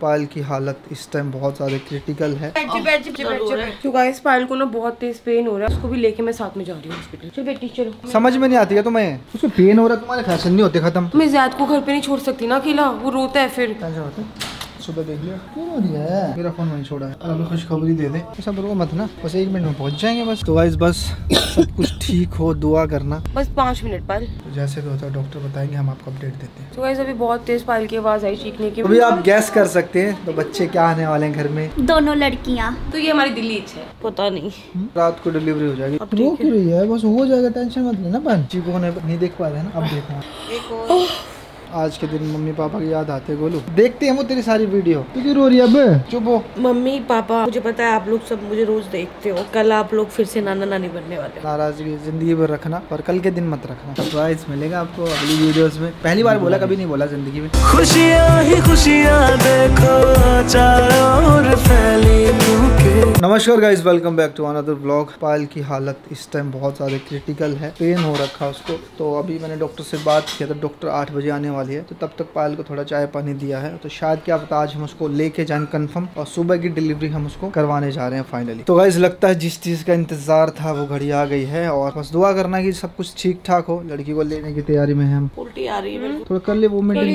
पायल की हालत इस टाइम बहुत ज्यादा क्रिटिकल है। तो गाइस पायल को ना बहुत तेज पेन हो रहा है, उसको भी लेके मैं साथ में जा रही हूँ हॉस्पिटल। चल बेटी चलो। समझ में नहीं आती है तुम्हें, उसको पेन हो रहा है, तुम्हारे फैशन नहीं होते खत्म। मैं ज़ैद को घर पे नहीं छोड़ सकती ना अकेला, वो रोता है फिर। कैसा होता है? सुबह देख लिया क्यों हो रही है? मेरा फोन वहीं छोड़ा है, अभी खुशखबरी दे दे। सब रो मत ना, बस 1 मिनट में पहुंच जाएंगे बस। तो गाइस बस सब कुछ ठीक हो, दुआ करना। बस 5 मिनट पर तो जैसे भी होता है डॉक्टर बताएंगे, हम आपको अपडेट देते हैं। तो गाइस अभी बहुत तेज पायल की आवाज आई चीखने की। अभी आप गैस कर सकते हैं तो बच्चे क्या आने वाले हैं घर में? दोनों लड़कियां। तो ये हमारी दिल्ली इच्छा है, पता नहीं रात को डिलीवरी हो जाएगी। रो क्यों रही है? बस हो जाएगा, टेंशन मत लेना। बहन जी को नहीं देख पा रहे हैं ना, अब देखना। आज के दिन मम्मी पापा की याद आते गोलू, देखते हैं वो तेरी सारी वीडियो। तू क्यों रो रही है? अब चुप हो। मम्मी पापा, मुझे पता है आप लोग सब मुझे रोज देखते हो, कल आप लोग फिर से नाना नानी बनने वाले हो। नाराजगी जिंदगी भर रखना, पर कल के दिन मत रखना। सरप्राइज मिलेगा आपको अगली वीडियोस में। पहली बार बोला, कभी नहीं बोला जिंदगी में। खुशियाँ ही खुशियाँ देखो चारों ओर फैली। नमस्कार guys, welcome back to another vlog. Payal की हालत इस टाइम बहुत ज़्यादा क्रिटिकल है, पेन हो रखा उसको। तो अभी मैंने डॉक्टर से बात किया, तो डॉक्टर 8 बजे आने वाली है, तो तब तक पायल को थोड़ा चाय पानी दिया है। तो शायद क्या पता आज हम उसको लेके जाएं कंफर्म, और सुबह की डिलीवरी हम उसको करवाने जा रहे हैं फाइनली। तो गाइस लगता है जिस चीज़ का इंतजार था वो घड़ी आ गई है, और बस दुआ करना कि सब कुछ ठीक ठाक हो। लड़की को लेने की तैयारी में है हम। उल्टी आ रही है, थोड़ा कर ले वो मीटिंग।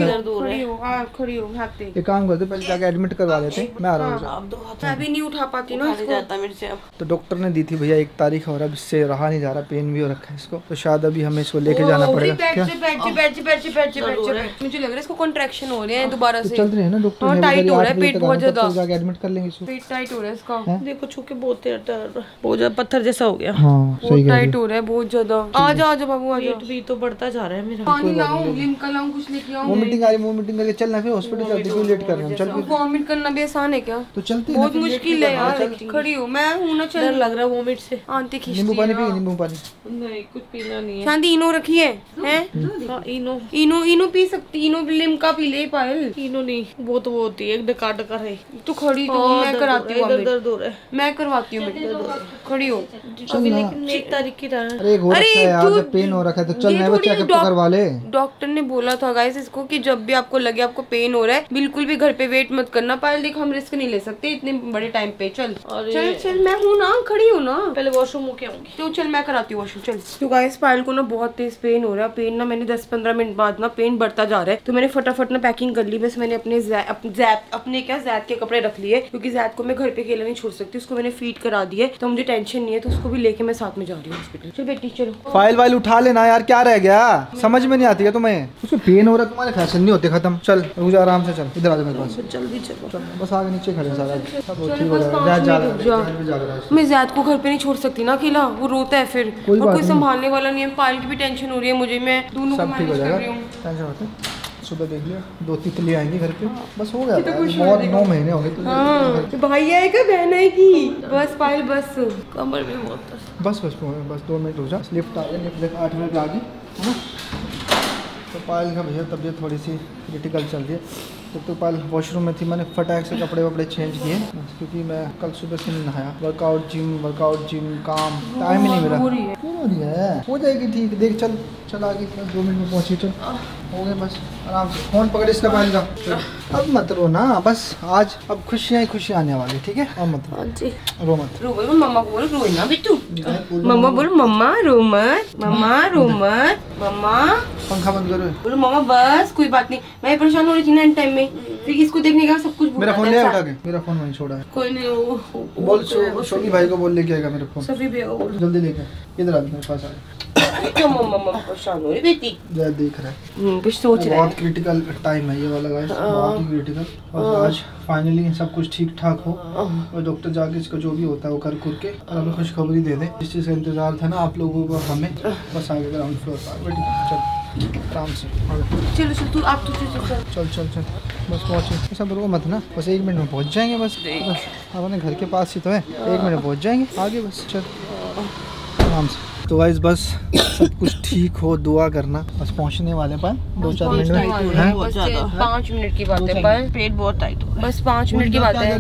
एक काम करते, पहले जाके एडमिट करवा लेते, मैं आ रहा हूँ। अभी नहीं उठा पाती ना जाता मेरे से अब। तो डॉक्टर ने दी थी भैया 1 तारीख, और अब इससे रहा नहीं जा रहा, पेन भी हो रखा है इसको। तो शायद अभी हमें इसको लेके जाना पड़ेगा। मुझे लग रहा है इसको कॉन्ट्रैक्शन हो रहे हैं दोबारा से। चल रही है ना डॉक्टर। हाँ, टाइट हो रहा है पेट बहुत ज्यादा, जाके एडमिट कर लेंगे इसको। पेट टाइट हो रहा है इसका, देखो छूके बहुत ज्यादा पत्थर जैसा हो गया। हाँ, सही टाइट हो रहा है बहुत ज्यादा। आजा आजा बाबू आजा। पेट भी तो बढ़ता जा रहा है मेरा। पानी लाऊं, लिम्का लाऊं, कुछ लेके आऊं? वोमिटिंग आ रही, वोमिटिंग करके चलना, फिर हॉस्पिटल चलते, क्यों लेट कर रहे हैं? चल फिर। वॉमिट करना भी आसान है क्या? तो चलते हैं, बहुत मुश्किल है यार। खड़ी हूँ मैं, हूँ ना। चल लग रहा है वोमिट से आंटी खींच। नींबू पानी पिए? नींबू पानी नहीं, कुछ पीना नहीं है। शांति इनो रखी है हैं? इनो इनो इनो पी सकती, इनो लिम्का पी ले पायल। इनो नहीं, वो तो वो होती है एक डका डका है। तू खड़ी तो मैं कराती हूँ, दर्द हो रहा है, मैं करवाती हूँ बेटा। खड़ी हो अभी, लेकिन 1 तारीख की तरह। अरे पेन हो रखा है तो चल नए बच्चे चेकअप तो करवा ले। डॉक्टर ने बोला था गाइस इसको कि जब भी आपको लगे आपको पेन हो रहा है, बिल्कुल भी घर पे वेट मत करना। पायल देख, हम रिस्क नहीं ले सकते इतने बड़े टाइम पे। चल चल चल, मैं हूँ ना, खड़ी हूँ ना। पहले वॉशरूम होके आऊंगी, तो चल मैं कराती हूँ वॉशरूम। चल। तो गाइस पायल को ना बहुत तेज पेन हो रहा है। पेन ना मैंने 10-15 मिनट बाद ना पेन बढ़ता जा रहा है, तो मैंने फटाफट ना पैकिंग कर ली। बस मैंने अपने ज़ैद के कपड़े रख लिए, क्योंकि ज़ैद को मैं घर पे अकेला नहीं छोड़ सकती। उसको मैंने फीड करा दिए, तो मुझे टेंशन नहीं है। तो उसको भी लेके मैं साथ में जा रही हूँ हॉस्पिटल। चल बेटी चलो। फाइल वाइल उठा लेना यार, क्या रह गया? समझ में नहीं आती है तुम्हें, उसको पेन हो रहा है, तुम्हारे फैशन नहीं होते खत्म। चल रुक जा, आराम से चल, इधर आ जा मेरे पास। जल्दी चलो, बस आगे नीचे खड़े सारा सब ठीक हो जाएगा। मैं ज़ैद को घर पे नहीं छोड़ सकती ना अकेला, वो रोता है फिर, और कोई संभालने वाला नहीं है। पायल की भी टेंशन हो रही है मुझे, मैं दोनों को मैनेज कर रही हूँ। टेंशन मत ले, सुबह देख लिया 2 तितली आएंगी घर पे, बस हो गया। बहुत 9 महीने हो गए तो भाई आएगा, बहन आएगी। बस पायल बस, कमर में बहुत बस 2 मिनट हो जा। लिफ्ट आ गई, लिफ्ट 8 मिनट आ गई। तो पायल का भैया तबीयत थोड़ी सी क्रिटिकल चल रही है। तो पायल वॉशरूम में थी, मैंने फटाक से कपड़े वपड़े चेंज किए, क्योंकि मैं कल सुबह से नहीं नहाया। वर्कआउट जिम काम, टाइम ही नहीं मिला। क्यों हो रही है? हो जाएगी ठीक, देख चल आगे, बस 2 मिनट में पहुँची। चल हो गए, बस आराम से फोन पकड़ इसका पायल का। अब मत रो ना, बस आज अब खुशियाँ ही खुशियाँ आने वाली, ठीक है? और मत रो मत। रो मम्मा बोल, रो ना बिट्टू। मम्मा बोल, मम्मा रो मत, मम्मा रो मत, मम्मा। पंखा बंद करो। बोलो मम्मा बस, कोई बात नहीं। मैं परेशान हो रही थी ना इन टाइम में, फिर इसको देखने का सब कुछ। मेरा फोन ले उठा के, मेरा फोन वहीं छोड़ा है। कोई नहीं, वो बोल शोकी भाई को बोल लेके आएगा मेरा फोन। सभी भैया को बोल जल्दी लेके इधर आ, मेरे पास आ। मम्मा परेशान हो रही बेटी, देख रहा है कुछ सोच रहा है। बहुत क्रिटिकल टाइम है ये वाला गाइस, बहुत ही क्रिटिकल। और आज फाइनली सब कुछ ठीक ठाक हो, और डॉक्टर जाके इसका जो भी होता है वो कर के और हमें खुशखबरी दे दे। जिस चीज़ का इंतजार था ना आप लोगों को, हमें बस आगे ग्राउंड फ्लोर पर बेटी। चल आराम से चलो चल, तू आप तो चल बस पहुँचे। सब रो मत ना, बस 1 मिनट में पहुँच जाएंगे। बस अपने घर के पास ही तो है, 1 मिनट में पहुँच जाएंगे आगे। बस चल आराम से। तो गाइस बस सब कुछ ठीक हो, दुआ करना। बस पहुंचने वाले पर 2-4 मिनट में, 5 मिनट की बात है पर पेट बहुत टाइट हो, बस 5 मिनट की बात है।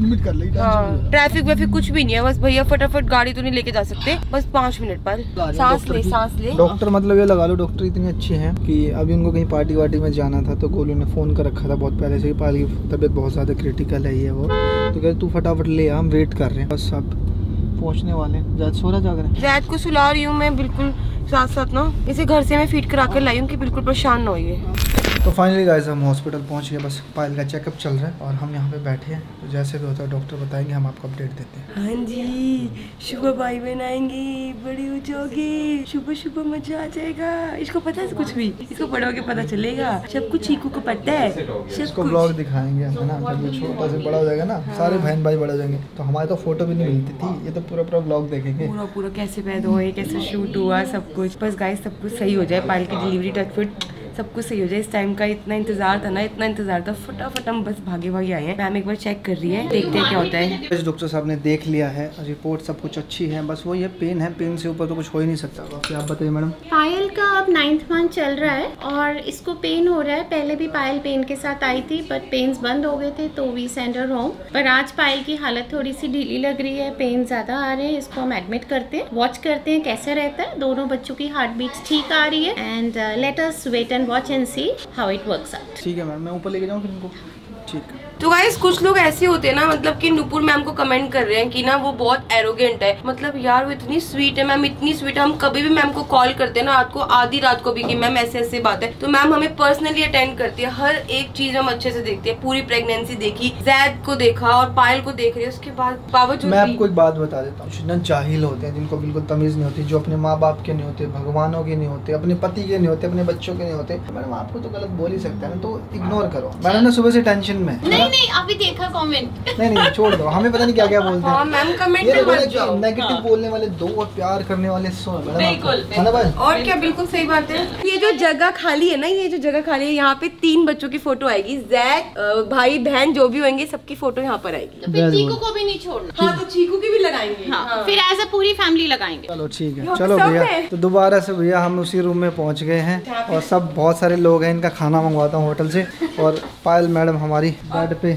ट्रैफिक वैफिक कुछ भी नहीं है, बस भैया फटाफट गाड़ी तो नहीं लेके जा सकते, बस 5 मिनट पर सांस ले। डॉक्टर मतलब ये लगा लो, डॉक्टर इतनी अच्छी है कि अभी उनको कहीं पार्टी वार्टी में जाना था तो गोलू ने फोन कर रखा था बहुत पहले से ही, पाल की तबीयत बहुत ज्यादा क्रिटिकल है ये वो, तो कहते तू फटाफट ले, हम वेट कर रहे हैं। बस अब पहुंचने वाले। जैद सो रहा जाग रहा है? जैद को सुला रही हूँ मैं बिल्कुल साथ साथ ना, इसे घर से मैं फीड करा कर लाई हूँ कि बिल्कुल परेशान ना होइए। तो फाइनली गाइस हम हॉस्पिटल पहुंच गए, बस पायल का चेकअप चल रहा है और हम यहाँ पे बैठे हैं, तो जैसे भी होता है डॉक्टर बताएंगे, हम आपको अपडेट देते हैं। हाँ जी, सुबह भाई बहन आएंगी, बड़ी ऊँची होगी, सुबह सुबह मजा आ जाएगा। इसको पता है कुछ भी, इसको पढ़ोगे पता चलेगा सब कुछ, चीकू को पता है। इसको ब्लॉग दिखाएंगे है ना, जब ये छोटा से बड़ा हो जाएगा ना, सारे बहन भाई बड़े हो जाएंगे, तो हमारे तो फोटो भी नहीं मिलती थी, ये तो पूरा ब्लॉग देखेंगे, पूरा कैसे पैदा हुए, कैसे शूट हुआ, सब कुछ। बस गाइस सब कुछ सही हो जाए, पायल की डिलीवरी टचवुड सब कुछ सही हो जाए। इस टाइम का इतना इंतजार था ना, इतना इंतजार था, फटाफट हम बस भागे आए हैं। मैम एक बार चेक कर रही है, देखते हैं क्या होता है। डॉक्टर साहब ने देख लिया है, रिपोर्ट सब कुछ अच्छी है, बस वो ये पेन है, पेन से ऊपर तो कुछ हो ही नहीं सकता। बाकी आप बताइए मैडम। पायल का अब 9th मंथ चल रहा है और इसको पेन हो रहा है। पहले भी पायल पेन के साथ आई थी बट पेन्स बंद हो गए थे तो वी सेंड हर होम। पर आज पायल की हालत थोड़ी सी ढीली लग रही है, पेन ज्यादा आ रहे हैं, इसको हम एडमिट करते हैं, वॉच करते हैं कैसे रहता है। दोनों बच्चों की हार्ट बीट्स ठीक आ रही है and let us wait and watch and see how it works out. ठीक है मैम, मैं ऊपर लेके जाऊँ फिर इनको? ठीक है। तो गाइस कुछ लोग ऐसे होते हैं ना, मतलब कि नुपुर मैम को कमेंट कर रहे हैं कि ना वो बहुत एरोगेंट है। मतलब यार वो इतनी स्वीट है, मैम इतनी स्वीट है। हम कभी भी मैम को कॉल करते हैं ना रात को, आधी रात को भी, कि मैम ऐसे बात है, तो मैम हमें पर्सनली अटेंड करती है, हर एक चीज हम अच्छे से देखते हैं। पूरी प्रेगनेंसी देखी, जैद को देखा और पायल को देख रही है, उसके बाद बावजूद मैं आपको एक बात बता देता हूँ, ना जाहिल होते हैं जिनको बिल्कुल तमीज नहीं होती, जो अपने माँ बाप के नहीं होते, भगवानों के नहीं होते, अपने पति के नहीं होते, अपने बच्चों के नहीं होते। मैडम आपको तो गलत बोल ही सकता है ना, तो इग्नोर करो। मैडम ने सुबह से टेंशन में नहीं अभी देखा कमेंट। नहीं छोड़ दो, हमें पता नहीं क्या क्या बोलते हैं। मैम कमेंट में मत जाओ। नेगेटिव बोलने वाले दो और प्यार करने वाले 100। बिल्कुल और क्या, बिल्कुल सही बात है। ये जो जगह खाली है ना, ये जो जगह खाली है, यहाँ पे 3 बच्चों की फोटो आएगी। जैद, भाई बहन जो भी होंगे सबकी फोटो यहाँ पर आएगी। तो फिर चीकू को भी नहीं छोड़ना। हाँ तो चीकू की भी लगाएंगे। हाँ। फिर एज अ पूरी फैमिली लगाएंगे। चलो ठीक है। चलो भैया, तो दोबारा से भैया हम उसी रूम में पहुँच गए हैं और सब बहुत सारे लोग हैं, इनका खाना मंगवाता हूँ होटल से। और पायल मैडम हमारी बेड पे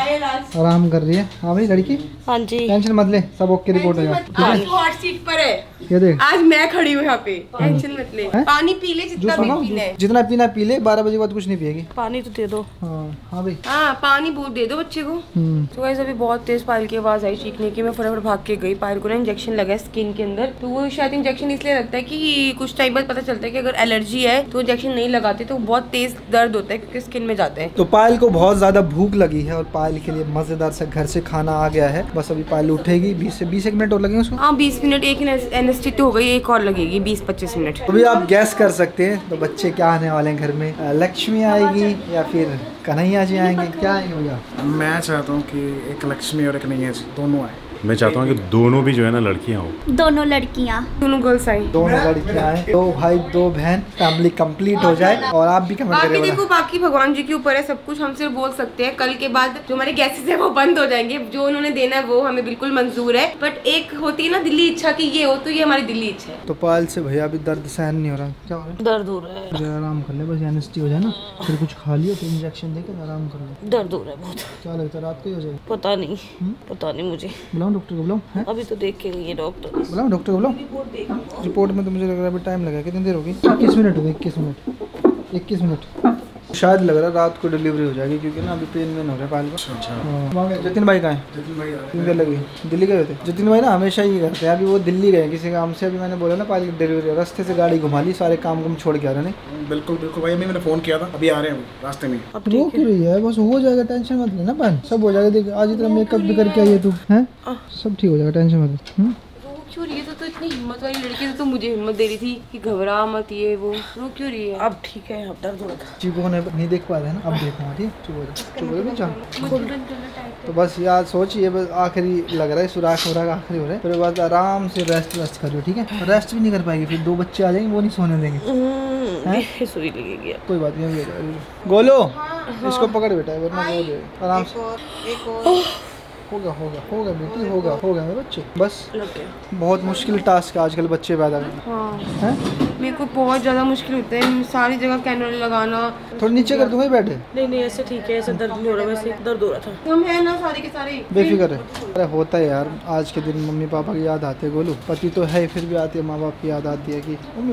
आराम कर रही है। हाँ भाई लड़की, हाँ जी, टेंशन मत ले, सब ओके रिपोर्ट हो जाए। हॉट सीट पर है, ये देख आज मैं खड़ी हूँ यहाँ पे, टेंशन मत ले। पानी पी ले जितना भी पीना है, जितना पीना पी ले, 12 बजे के बाद कुछ नहीं पिएगी। पानी तो दे दो। हाँ भाई, हाँ पानी बहुत दे दो बच्चे को। तो गाइस अभी बहुत तेज पायल की आवाज आई चीखने की, मैं फटाफट भाग के गई। पायल को ना इंजेक्शन लगा है स्किन के अंदर, तो वो शायद इंजेक्शन इसलिए लगता है कि कुछ टाइम बाद पता चलता है कि अगर एलर्जी है तो इंजेक्शन नहीं लगाते तो बहुत तेज दर्द होता है क्योंकि स्किन में जाता है। तो पायल को बहुत ज्यादा भूख लगी है और पायल के लिए मजेदार से घर से खाना आ गया है। बस अभी पायल उठेगी, 20 से 20 मिनट और लगेंगे उसको। हाँ 20 मिनट, एक एनेस्थीसिया तो हो गई, एक और लगेगी 20-25 मिनट। अभी आप गैस कर सकते हैं तो बच्चे क्या आने वाले हैं घर में, लक्ष्मी आएगी या फिर कन्हैया जी आएंगे, क्या आएंगे भैया? मैं चाहता हूँ कि एक लक्ष्मी और एक कन्हैया जी दोनों आए। मैं चाहता हूँ कि दोनों भी जो है ना लड़कियाँ हो। दोनों लड़कियाँ, दोनों गर्ल्स आई, दोनों लड़कियाँ आए, 2 भाई 2 बहन, फैमिली कंप्लीट हो जाए। और आप भी कमेंट बाकी करिए। देखो बाकी भगवान जी के ऊपर है सब कुछ, हम सिर्फ बोल सकते हैं। कल के बाद जो हमारे गैसेस है वो बंद हो जाएंगे, जो उन्होंने देना है वो हमें बिल्कुल मंजूर है। बट एक होती है ना दिल्ली इच्छा की ये हो, तो ये हमारी दिल्ली इच्छा है। तो पायल से भैया अभी दर्द सहन नहीं हो रहा, क्या हो रहा है? दर्द हो रहा है, आराम कर ले, बस एनेस्थीसिया हो जाए ना, फिर कुछ खा लियो, फिर इंजेक्शन देकर आराम कर ले। दर्द हो रहा है बहुत। क्या लगता है रात को ही हो जाएगी? पता नहीं, पता नहीं मुझे। बुलाओ डॉक्टर को, बुलाओ। अभी तो देख के गई है डॉक्टर। बुलाओ डॉक्टर को, बुलाओ। रिपोर्ट में तो मुझे लग रहा है अभी टाइम लगेगा। कितनी देर होगी? 21 मिनट हो गए। 21 मिनट शायद लग रहा है रात को डिलीवरी हो जाएगी, क्योंकि ना अभी पेन वेन हो रहा है पायल को। जतिन भाई कहाँ है? जतिन भाई लगी दिल्ली गए थे। जतिन भाई ना हमेशा ही करते हैं, अभी वो दिल्ली गए किसी काम से। अभी मैंने बोला ना पायल की डिलीवरी, रास्ते से गाड़ी घुमा ली, सारे काम छोड़ के आ रहे हैं। बिल्कुल भाई, अभी मैंने फोन किया था, अभी आ रहे हैं रास्ते में। वो क्यों रही है? बस हो जाएगा, टेंशन मत लेना पायल, सब हो जाएगा। देख आज इतना मेकअप भी करके आई है तू, है सब ठीक हो जाएगा, टेंशन मत ले। क्यों रही है? तो इतनी हिम्मत वाली लड़की तो मुझे हिम्मत दे रही थी कि घबरा मत, ये वो क्यों रही है? अब ठीक है, अब दर्द हो रहा था। चीकू को नहीं देख पा रहे हैं ना, अब देखूंगा। ठीक, चुप हो जा। तो बस यार सोचिए, बस आखिरी लग रहा है, सुराख हो रहा है, आखिरी हो रहा है। फिर बाद आराम से रेस्ट करियो, ठीक है? रेस्ट भी नहीं कर पाएगी, फिर 2 बच्चे आ जाएंगे, वो नहीं सोने देंगे। सुई लगेगी, कोई बात नहीं। गोलो इसको पकड़ बेटा, वरना आराम से। होगा होगा होगा बेटी, होगा मेरे बच्चे। बस बहुत मुश्किल टास्क है आजकल बच्चे पैदा करना। हाँ मेरे को बहुत ज्यादा मुश्किल होता है, सारी जगह कैनोला लगाना। थोड़ा नीचे कर दूंगा बैठे। नहीं ऐसे ठीक है, ऐसे दर्द नहीं हो रहा, वैसे दर्द हो रहा था। हम है ना सारे के सारे बेफिक्र है। अरे होता है यार, आज के दिन मम्मी पापा की याद आती है गोलू। पति तो है फिर भी आती है, माँ बाप की याद आती है कि मम्मी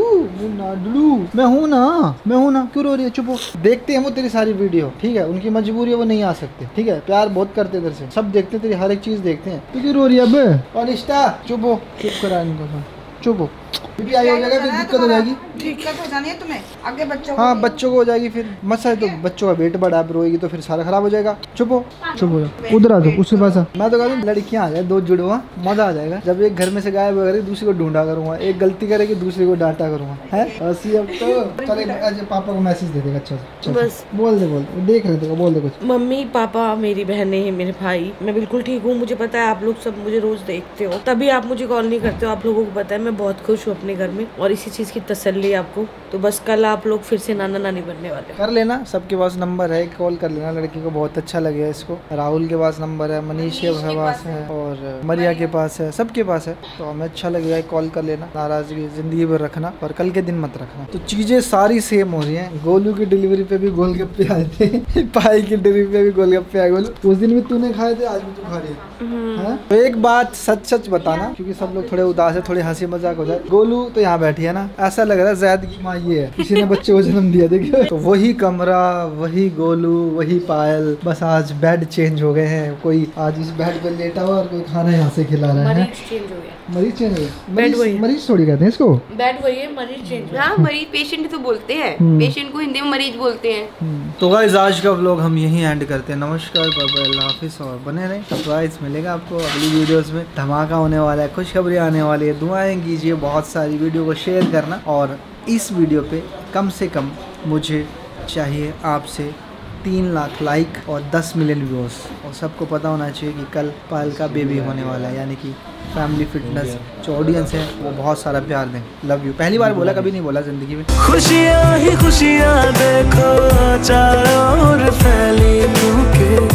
मैं हूँ ना, क्यों रो रही है, चुप हो। देखते हैं वो तेरी सारी वीडियो, ठीक है, उनकी मजबूरी है वो नहीं आ सकते, ठीक है, प्यार बहुत करते इधर से, सब देखते हैं तेरी हर एक चीज देखते हैं। तू क्यों रो रही है अब? अनिष्टा चुप हो, चुप करा इनको, चुप हो। बीपी आई हो जाएगा फिर दिक्कत हो जाएगी, दिक्कत हो जानी है तुम्हें आगे बच्चों को। हाँ बच्चों को हो जाएगी फिर मसा है, तो बच्चों का वेट बढ़ा, रोएगी तो फिर सारा खराब हो जाएगा। चुप हो जाओ, उधर आ जाओ उसके पास। मैं तो कहता हूँ लड़कियाँ आ जाए, दो जुड़वा, मजा आ जाएगा। जब एक घर में से गायब करेगी दूसरी को ढूंढा करूँगा, एक गलती करेगी दूसरी को डांटा करूँगा, है ऐसी। अब तो चल पापा को मैसेज दे देगा, अच्छा बस बोल दे देख रहे थे, बोल दे कुछ। मम्मी पापा मेरी बहनें हैं, मेरे भाई, मैं बिल्कुल ठीक हूँ। मुझे पता है आप लोग सब मुझे रोज देखते हो, तभी आप मुझे कॉल नहीं करते हो। आप लोगों को पता है मैं बहुत खुश हूँ अपने घर में, और इसी चीज की तसल्ली आपको। तो बस कल आप लोग फिर से नाना नानी बनने वाले। कर लेना, सबके पास नंबर है, कॉल कर लेना। लड़की को बहुत अच्छा लगेगा इसको। राहुल के पास नंबर है, मनीष के पास है, और मरिया के पास है, सबके पास है। तो हमें अच्छा लगेगा, कॉल कर लेना। नाराजगी जिंदगी भर रखना, पर कल के दिन मत रखना। तो चीजें सारी सेम हो रही हैं। गोलू की डिलीवरी पे भी गोलगप्पे आए थे, पाई की डिलीवरी पे भी गोलगप्पे आए। गोलू उस दिन भी तूने खाए थे, आज भी तू खा रही है। तो एक बात सच बताना, क्योंकि सब लोग थोड़े उदास है, थोड़ी हंसी मजाक हो जाए। गोलू तो यहाँ बैठी है ना, ऐसा लग रहा है ज़ैद की माँ ये है, किसी ने बच्चे को जन्म दिया। देखिए तो वही कमरा, वही गोलू, वही पायल, बस आज बेड चेंज हो गए हैं। कोई आज इस बेड पे लेटा हुआ और कोई खाना यहाँ से खिला रहा है। मरीज चेंज हो गया, मरीज थोड़ी कहते हैं इसको, बेड वही है, मरीज चेंज। हाँ मरीज, पेशेंट तो बोलते हैं, पेशेंट को हिंदी में मरीज बोलते हैं। तो गाइस आज का व्लॉग हम यहीं एंड करते हैं। नमस्कार, बाय, अल्लाह हाफिज़, और बने रहें। सरप्राइज मिलेगा आपको अगली वीडियोस में, धमाका होने वाला है, खुशखबरी आने वाली है। दुआएं कीजिए बहुत सारी, वीडियो को शेयर करना। और इस वीडियो पे कम से कम मुझे चाहिए आपसे 3 लाख लाइक और 10 मिलियन व्यूअर्स। और सबको पता होना चाहिए कि कल पायल का बेबी होने वाला है, यानी कि फैमिली फिटनेस जो ऑडियंस है वो बहुत सारा प्यार दें। Love you. पहली बार बोला, कभी नहीं बोला ज़िंदगी में। खुशियाँ ही खुशियाँ देखो चारों ओर फैली।